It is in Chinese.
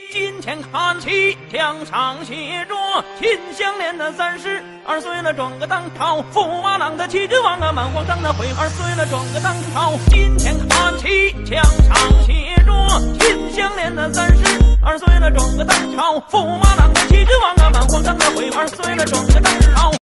金钱看齐，墙上写着秦香莲的32岁了，转个当朝，驸马郎的旗帜王啊，满皇上的回2岁了，转个当朝。金钱看齐，墙上写着秦香莲的32岁了，转个当朝，驸马郎的旗帜王啊，满皇上的回2岁了，转个当朝。